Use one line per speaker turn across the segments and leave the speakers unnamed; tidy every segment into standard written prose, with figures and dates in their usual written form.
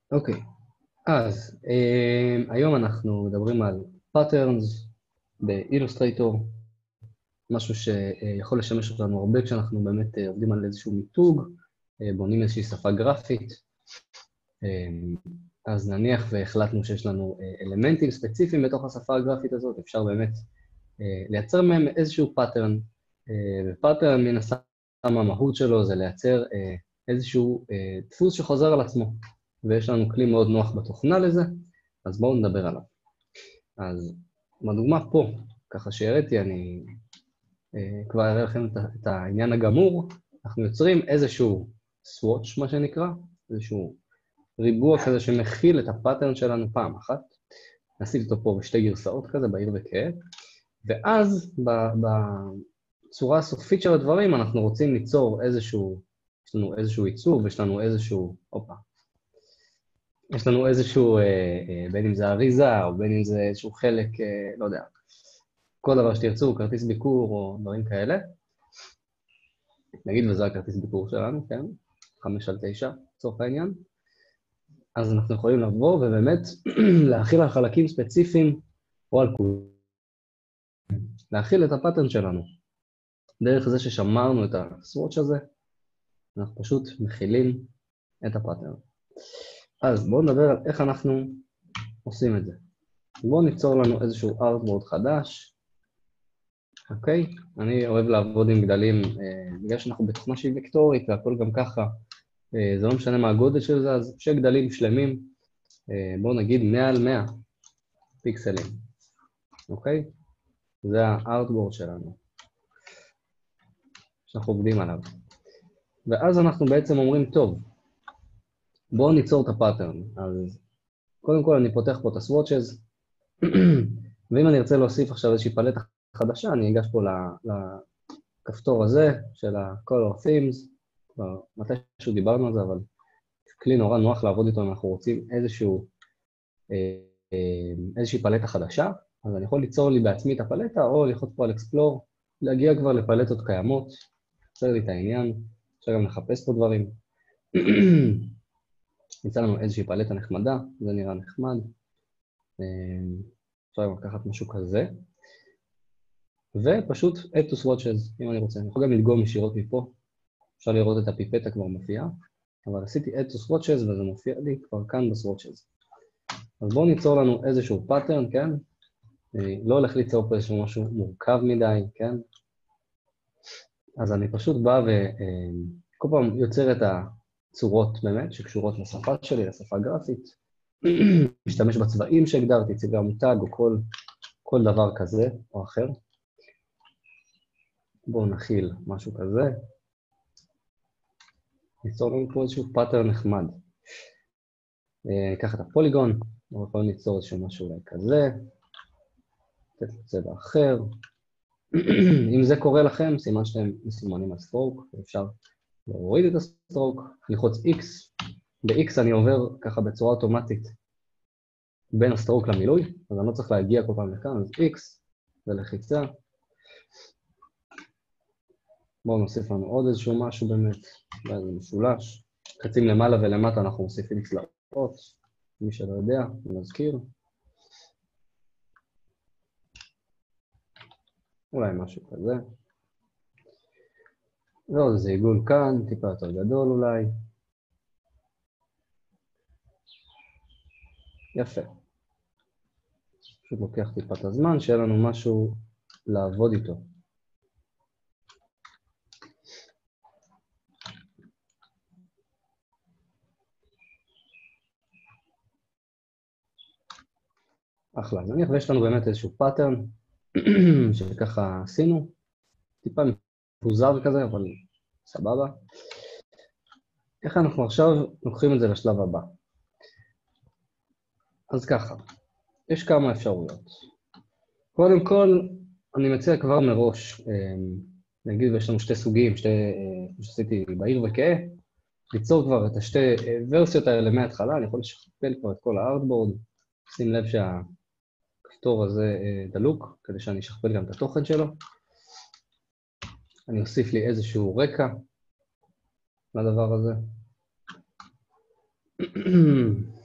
אוקיי, אז היום אנחנו מדברים על patterns באילוסטרייטור, משהו שיכול לשמש אותנו הרבה כשאנחנו באמת עובדים על איזשהו מיתוג, בונים איזושהי שפה גרפית. אז נניח והחלטנו שיש לנו אלמנטים ספציפיים בתוך השפה הגרפית הזאת, אפשר באמת לייצר מהם איזשהו pattern, ופאטרן מן הסתם המהות שלו זה לייצר איזשהו דפוס שחוזר על עצמו. ויש לנו כלי מאוד נוח בתוכנה לזה, אז בואו נדבר עליו. אז בדוגמה פה, ככה שהראיתי, אני כבר אראה לכם את העניין הגמור, אנחנו יוצרים איזשהו swatch, מה שנקרא, איזשהו ריבוע כזה שמכיל את הפאטרן שלנו פעם אחת, נעשיתי אותו פה בשתי גרסאות כזה, בהיר וכעת, ואז בצורה הסופית של הדברים אנחנו רוצים ליצור איזשהו, יש לנו איזשהו עיצוב, יש לנו איזשהו, יש לנו איזשהו, בין אם זה אריזה, או בין אם זה איזשהו חלק, לא יודע, כל דבר שתרצו, כרטיס ביקור או דברים כאלה. נגיד וזה הכרטיס ביקור שלנו, כן? 5/9, לצורך העניין. אז אנחנו יכולים לבוא ובאמת להכיל על חלקים ספציפיים, או על כולם. להכיל את הפאטרן שלנו. דרך זה ששמרנו את הסווטש הזה, אנחנו פשוט מכילים את הפאטרן. אז בואו נדבר על איך אנחנו עושים את זה. בואו ניצור לנו איזשהו artboard חדש. אוקיי? אני אוהב לעבוד עם גדלים, בגלל שאנחנו בתוכנה שהיא וקטורית והכל גם ככה, זה לא משנה מה הגודל של זה, אז שגדלים שלמים, בואו נגיד 100 על 100 פיקסלים. אוקיי? זה הארטבורד שלנו, שאנחנו עובדים עליו. ואז אנחנו בעצם אומרים, טוב, בואו ניצור את הפאטרן. אז קודם כל אני פותח פה את הסוואצ'ז, ואם אני ארצה להוסיף עכשיו איזושהי פלטה חדשה, אני אגש פה לכפתור הזה של ה-color themes, מתישהו דיברנו על זה, אבל כלי נורא נוח לעבוד איתו אם אנחנו רוצים איזושהי פלטה חדשה, אז אני יכול ליצור לי בעצמי את הפלטה, או ללחוץ פה על Explore, להגיע כבר לפלטות קיימות, יוצר לי את העניין, אפשר גם לחפש פה דברים. יצא לנו איזושהי פלטה נחמדה, זה נראה נחמד. אפשר גם לקחת משהו כזה, ופשוט add to swatches, אם אני רוצה. אני יכול גם לדגום ישירות מפה, אפשר לראות את הפיפטה כבר מופיעה, אבל עשיתי add to swatches וזה מופיע לי כבר כאן בסוואצ'ז. אז בואו ניצור לנו איזשהו pattern, כן? לא הולך ליצור פה איזשהו משהו מורכב מדי, כן? אז אני פשוט בא וכל פעם יוצר את הצורות באמת שקשורות לשפה שלי, לשפה גרפית, משתמש בצבעים שהגדרתי, צבעי המותג או כל דבר כזה או אחר. בואו נכיל משהו כזה. ניצור לנו פה איזשהו pattern נחמד. ניקח את הפוליגון, אנחנו יכולים ליצור איזשהו משהו אולי כזה, לתת לו צבע אחר. אם זה קורה לכם, סימן שאתם מסומנים על סטרוק, אפשר להוריד את הסטרוק, ללחוץ X, ב-X אני עובר ככה בצורה אוטומטית בין הסטרוק למילוי, אז אני לא צריך להגיע כל פעם לכאן, אז X ולחיצה. בואו נוסיף לנו עוד איזשהו משהו באמת, באיזה משולש. חצים למעלה ולמטה אנחנו מוסיפים צלעות, מי שלא יודע, אני מזכיר. אולי משהו כזה. ועוד איזה עיגול כאן, טיפה יותר גדול אולי. יפה. פשוט לוקח טיפה את הזמן, שיהיה לנו משהו לעבוד איתו. אחלה, אז נניח ויש לנו באמת איזשהו pattern שככה עשינו, טיפה מפוזר כזה, אבל סבבה. איך אנחנו עכשיו לוקחים את זה לשלב הבא? אז ככה, יש כמה אפשרויות. קודם כל, אני מציע כבר מראש, נגיד ויש לנו שתי סוגים, שעשיתי בהיר וכהה, ליצור כבר את השתי ורסיות האלה מההתחלה, אני יכול לשכפל כבר את כל הארטבורד, שים לב שהכפתור הזה דלוק, כדי שאני אשכפל גם את התוכן שלו. אני אוסיף לי איזשהו רקע לדבר הזה.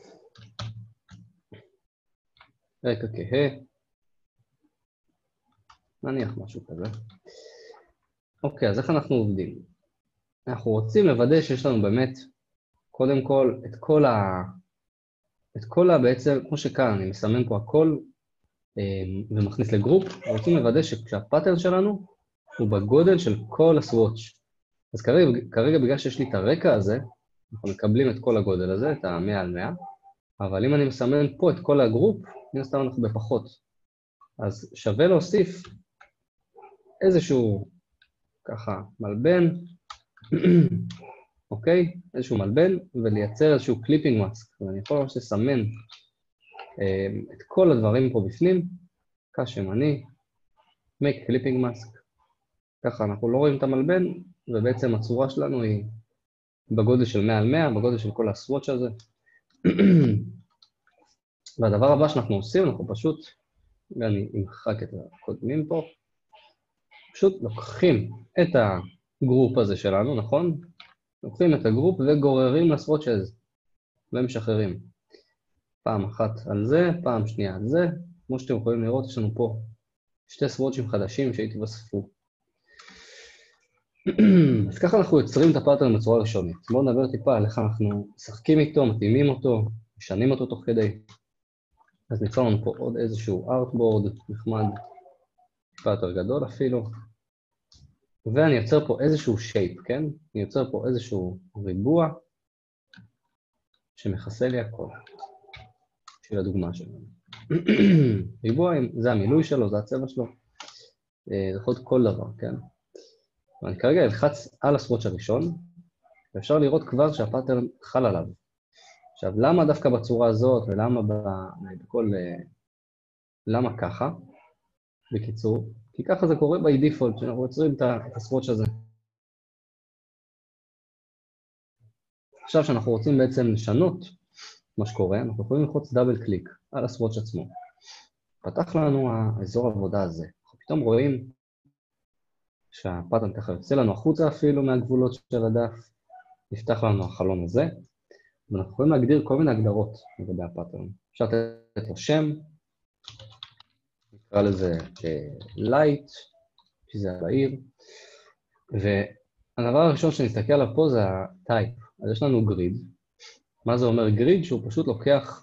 רקע כהה, נניח משהו כזה. אוקיי, אז איך אנחנו עובדים? אנחנו רוצים לוודא שיש לנו באמת, קודם כל, את כל בעצם, כמו שכאן, אני מסמן פה הכל, ומכניס לגרופ, רוצים לוודא שהפאטרן שלנו הוא בגודל של כל הסוואץ'. אז כרגע בגלל שיש לי את הרקע הזה, אנחנו מקבלים את כל הגודל הזה, את ה-100 על 100, אבל אם אני מסמן פה את כל הגרופ, מן הסתם אנחנו בפחות. אז שווה להוסיף איזשהו, ככה, מלבן, אוקיי? איזשהו מלבן, ולייצר איזשהו קליפינג מאסק. ואני יכול ממש לסמן את כל הדברים פה בפנים, כשמני, make clipping mask. ככה אנחנו לא רואים את המלבן, ובעצם הצורה שלנו היא בגודל של 100 על 100, בגודל של כל הסווואץ' הזה. והדבר הבא שאנחנו עושים, אנחנו פשוט, ואני אמחק את הקודמים פה, פשוט לוקחים את הגרופ הזה שלנו, נכון? לוקחים את הגרופ וגוררים לסוואצ'ז, ומשחררים. פעם אחת על זה, פעם שנייה על זה. כמו שאתם יכולים לראות, יש לנו פה שתי סוואצ'ים חדשים שהתווספו. אז ככה אנחנו יוצרים את הפאטרן בצורה ראשונית. בואו נדבר טיפה על איך אנחנו משחקים איתו, מתאימים אותו, משנים אותו תוך כדי. אז ניצור לנו פה עוד איזשהו ארטבורד נחמד, טיפה יותר גדול אפילו. ואני יוצר פה איזשהו שייפ, כן? אני יוצר פה איזשהו ריבוע שמכסה לי הכל. בשביל הדוגמה שלנו. ריבוע, זה המילוי שלו, זה הצבע שלו. זה יכול להיות כל דבר, כן? ואני כרגע אלחץ על הסווואץ' הראשון, ואפשר לראות כבר שהפאטרן חל עליו. עכשיו, למה דווקא בצורה הזאת, ולמה בכל... למה ככה? בקיצור, כי ככה זה קורה by default, שאנחנו יוצרים את הסווואץ' הזה. עכשיו, שאנחנו רוצים בעצם לשנות מה שקורה, אנחנו יכולים ללחוץ דאבל קליק על הסווואץ' עצמו. פתח לנו האזור העבודה הזה. אנחנו פתאום רואים שהפאטרן ככה יוצא לנו החוצה אפילו מהגבולות של הדף, נפתח לנו החלון הזה, ואנחנו יכולים להגדיר כל מיני הגדרות לגבי הפאטרן. אפשר לתת לו שם, נקרא לזה light, שזה הבהיר, והדבר הראשון שנסתכל עליו פה זה ה-type. אז יש לנו grid. מה זה אומר grid? שהוא פשוט לוקח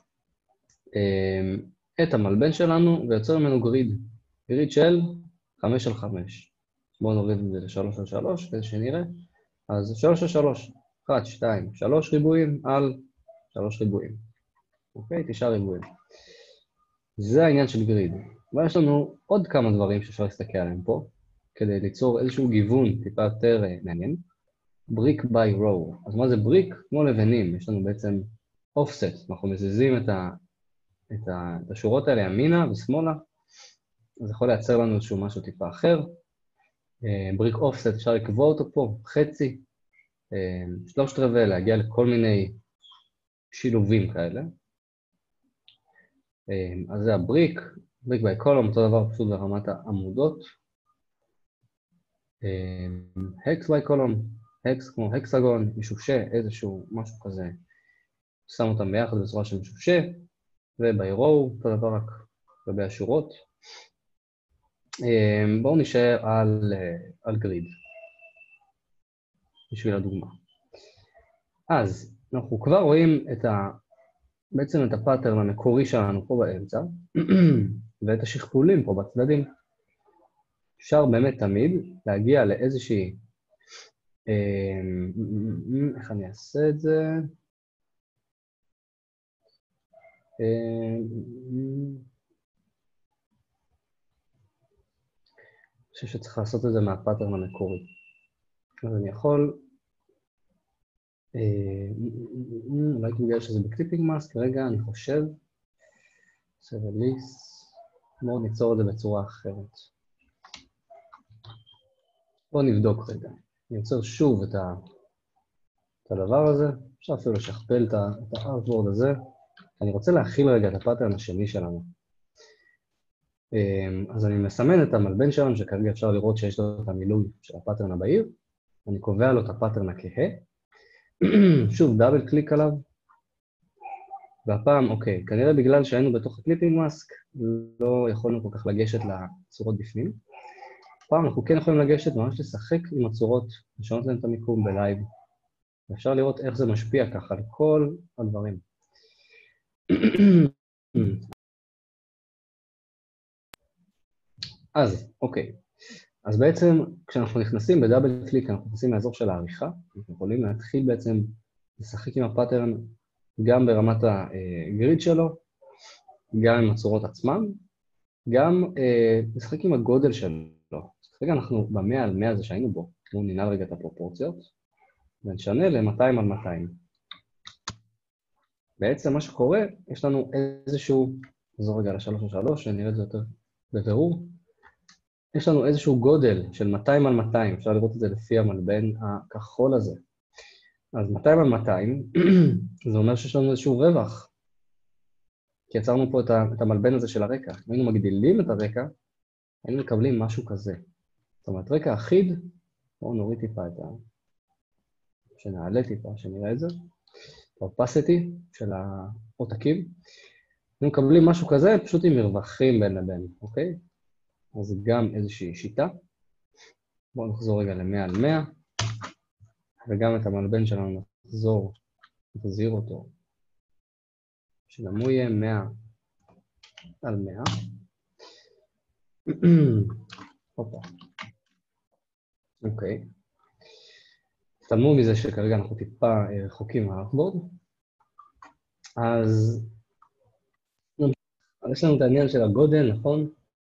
את המלבן שלנו ויוצר ממנו grid של 5 על 5. בואו נוריד את זה ל-3 על 3 כדי שנראה. אז 3 על 3, 1, 2, 3 ריבועים על 3 ריבועים. אוקיי? 9 ריבועים. זה העניין של גריד. ויש לנו עוד כמה דברים שאפשר להסתכל עליהם פה, כדי ליצור איזשהו גיוון טיפה יותר מעניין. בריק by row. אז מה זה בריק? כמו לבנים. יש לנו בעצם offset. אנחנו מזיזים את השורות האלה ימינה ושמאלה. אז יכול לייצר לנו איזשהו משהו טיפה אחר. בריק אופסט, אפשר לקבוע אותו פה, חצי, 3/4, להגיע לכל מיני שילובים כאלה. אז זה הבריק, בריק by column, אותו דבר פשוט ברמת העמודות. hex by column, hex כמו הקסגון, משושה, איזשהו משהו כזה, שם אותם ביחד בצורה של משושה, ו-by row, אותו דבר רק לגבי השורות. בואו נשאר על גריד, בשביל הדוגמה. אז אנחנו כבר רואים בעצם את הפאטרן המקורי שלנו פה באמצע, ואת השכפולים פה בצדדים. אפשר באמת תמיד להגיע לאיזושהי... איך אני אעשה את זה? אני חושב שצריך לעשות את זה מהפאטרן המקורי. אז אני יכול... אולי בגלל שזה בקליפינג מאסק, כרגע אני חושב... עושה רליס... בואו ניצור את זה בצורה אחרת. בואו נבדוק רגע. אני יוצר שוב את הדבר הזה. אפשר אפילו לשכפל את הארטבורד הזה. אני רוצה להכיל רגע את הפאטרן השני שלנו. אז אני מסמן את המלבן שלנו, שכרגע אפשר לראות שיש לו את המילוי של הפאטרן הבהיר. אני קובע לו את הפאטרן הכהה. שוב, דאבל קליק עליו. והפעם, אוקיי, כנראה בגלל שהיינו בתוך הקליפינג מאסק, לא יכולנו כל כך לגשת לצורות בפנים. הפעם אנחנו כן יכולים לגשת, ממש לשחק עם הצורות, לשנות להם את המיקום בלייב. ואפשר לראות איך זה משפיע ככה על כל הדברים. אז, אוקיי. אז בעצם, כשאנחנו נכנסים בדאבל קליק, אנחנו נכנסים לאזור של העריכה, אנחנו יכולים להתחיל בעצם לשחק עם הפאטרן גם ברמת הגריד שלו, גם עם הצורות עצמם, גם לשחק עם הגודל שלו. כרגע אנחנו ב100 על 100 הזה שהיינו בו, בואו ננעל רגע את הפרופורציות, ונשנה ל-200 על 200. בעצם מה שקורה, יש לנו איזשהו, נעזור רגע ל-3 שנראה את זה יותר בבירור, יש לנו איזשהו גודל של 200 על 200, אפשר לראות את זה לפי המלבן הכחול הזה. אז 200 על 200, זה אומר שיש לנו איזשהו רווח, כי יצרנו פה את המלבן הזה של הרקע. אם היינו מגדילים את הרקע, היינו מקבלים משהו כזה. זאת אומרת, רקע אחיד, בואו נוריד טיפה את שנעלה טיפה, שנראה את זה, opacity של העותקים, היינו מקבלים משהו כזה, פשוט עם מרווחים בין לבין, אוקיי? אז גם איזושהי שיטה. בואו נחזור רגע ל-100 על 100, וגם את המלבן שלנו נחזור, נחזיר אותו, שגם הוא יהיה 100 על 100. הופה. אוקיי. תמו מזה שכרגע אנחנו טיפה רחוקים מהארטבורד. אז יש לנו את העניין של הגודל, נכון?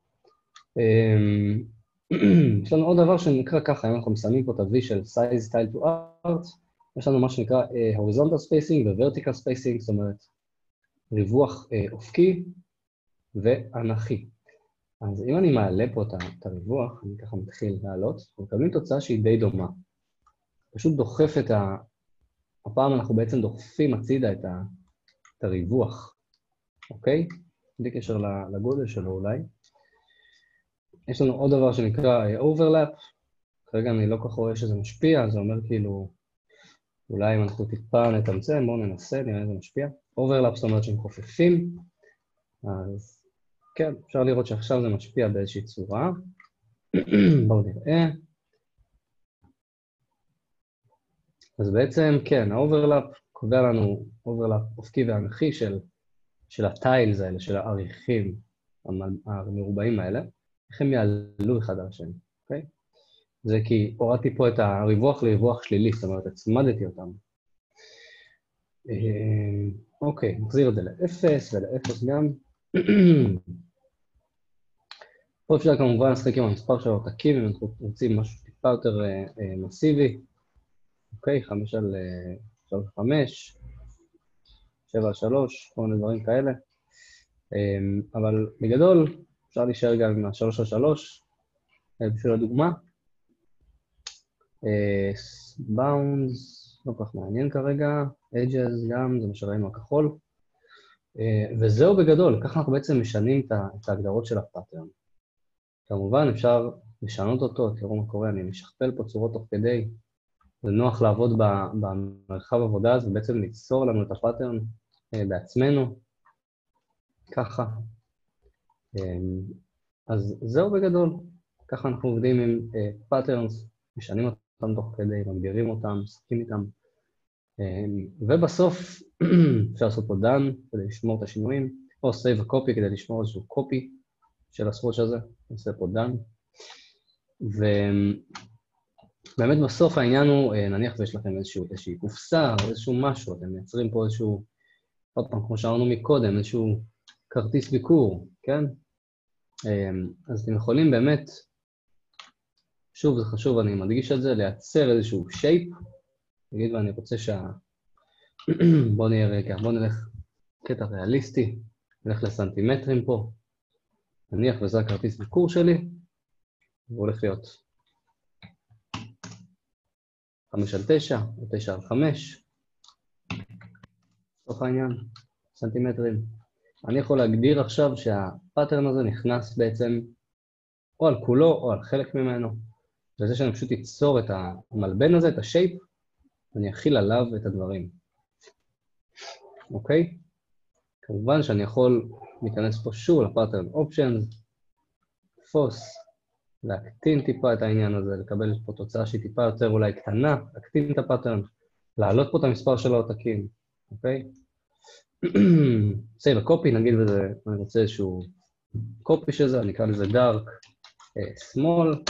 יש לנו עוד דבר שנקרא ככה, אם אנחנו מסיימים פה את ה-V של Size Style to Art, יש לנו מה שנקרא Horizontal Spacing ו-Vertical Spacing, זאת אומרת, ריווח אופקי ואנכי. אז אם אני מעלה פה את הריווח, אני ככה מתחיל לעלות, אנחנו מקבלים תוצאה שהיא די דומה. פשוט דוחף הפעם אנחנו בעצם דוחפים הצידה את הריווח, אוקיי? בלי קשר לגודל שלו אולי. יש לנו עוד דבר שנקרא overlap, כרגע אני לא כל כך רואה שזה משפיע, זה אומר כאילו, אולי אם אנחנו טיפה נתמצם, בואו ננסה, נראה אם זה משפיע. overlap זאת אומרת שהם חופפים, אז כן, אפשר לראות שעכשיו זה משפיע באיזושהי צורה. בואו נראה. אז בעצם, כן, האוברלאפ קובע לנו אוברלאפ אופקי ואנכי של הטיילס האלה, של העריכים המרובעים האלה, איך הם יעלו אחד על השני, אוקיי? זה כי הורדתי פה את הריווח לריווח שלילי, זאת אומרת, הצמדתי אותם. אוקיי, נחזיר את זה ל-0 ול-0 גם. פה אפשר כמובן לשחק עם המספר של העותקים, אם אנחנו רוצים משהו טיפה יותר מסיבי. אוקיי, 5 על 5, 7 על 3, כל מיני דברים כאלה. אבל בגדול, אפשר להישאר גם עם 3 על 3, בשביל הדוגמה. Bounds, לא כל כך מעניין כרגע, Edges גם, זה מה שראינו הכחול. וזהו בגדול, ככה אנחנו בעצם משנים את ההגדרות של הפאטרן. כמובן אפשר לשנות אותו, תראו מה קורה, אני משכפל פה צורות תוך כדי, זה נוח לעבוד במרחב עבודה הזה, ובעצם ליצור לנו את הפאטרן בעצמנו, ככה. אז זהו בגדול, ככה אנחנו עובדים עם פאטרנס, משנים אותם תוך כדי, מגדירים אותם, משחקים איתם, ובסוף אפשר לעשות פה done כדי לשמור את השינויים, או save a copy כדי לשמור איזשהו copy של הסווטש הזה, נעשה פה done. ובאמת בסוף העניין הוא, נניח ויש לכם איזושהי קופסה או איזשהו משהו, אתם מייצרים פה איזשהו, עוד פעם, כמו שאמרנו מקודם, איזשהו כרטיס ביקור, כן? אז אתם יכולים באמת, שוב זה חשוב, אני מדגיש את זה, לייצר איזשהו shape, נגיד ואני רוצה בואו נהיה רגע, בואו נלך קטע ריאליסטי, נלך לסנטימטרים פה, נניח וזה הכרטיס ביקור שלי, הוא הולך להיות 5 על 9, או 9 על 5, לצורך העניין, סנטימטרים. אני יכול להגדיר עכשיו שהפאטרן הזה נכנס בעצם או על כולו או על חלק ממנו, וזה שאני פשוט אצור את המלבן הזה, את השייפ, ואני אכיל עליו את הדברים. אוקיי? כמובן שאני יכול להיכנס פה שוב לפאטרן אופשנס, תפוס, להקטין טיפה את העניין הזה, לקבל פה תוצאה שהיא טיפה יותר אולי קטנה, להקטין את הפאטרן, להעלות פה את המספר של העותקים, אוקיי? סייב הקופי, נגיד בזה, אני רוצה איזשהו קופי של זה, אני אקרא לזה dark, small,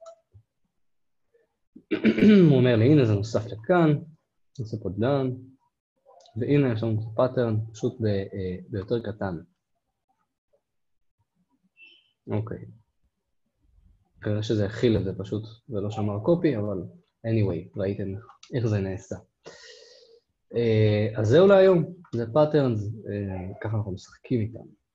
הוא אומר לי, הנה זה נוסף לכאן, נעשה פה done, והנה יש לנו פאטרן פשוט ביותר קטן. אוקיי. כנראה שזה הכיל את זה פשוט, ולא שמר קופי, אבל anyway, ראיתם איך זה נעשה. אז זהו להיום, זה פאטרנס, ככה אנחנו משחקים איתם.